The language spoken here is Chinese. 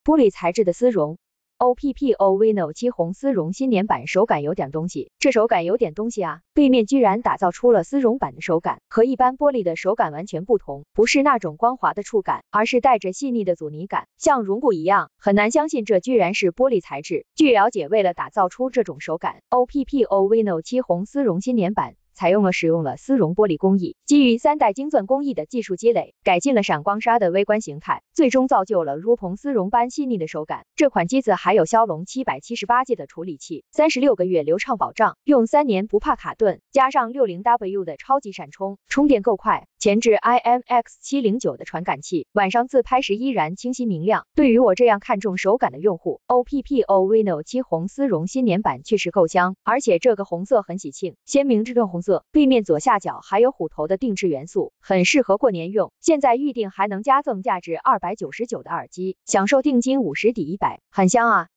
玻璃材质的丝绒。OPPO Reno 7红丝绒新年版手感有点东西，这手感有点东西啊！背面居然打造出了丝绒版的手感，和一般玻璃的手感完全不同，不是那种光滑的触感，而是带着细腻的阻尼感，像绒布一样，很难相信这居然是玻璃材质。据了解，为了打造出这种手感 ，OPPO Reno 7红丝绒新年版使用了丝绒玻璃工艺，基于3代精钻工艺的技术积累，改进了闪光纱的微观形态，最终造就了如同丝绒般细腻的手感。这款机子还有骁龙 778G 的处理器，36个月流畅保障，用3年不怕卡顿，加上 60W 的超级闪充，充电够快。前置 IMX709 的传感器，晚上自拍时依然清晰明亮。对于我这样看重手感的用户 ，OPPO Reno 7红丝绒新年版确实够香，而且这个红色很喜庆，鲜明至正红色，背面左下角还有虎头的定制元素，很适合过年用。现在预定还能加赠价值299的耳机，享受定金50抵100，很香啊！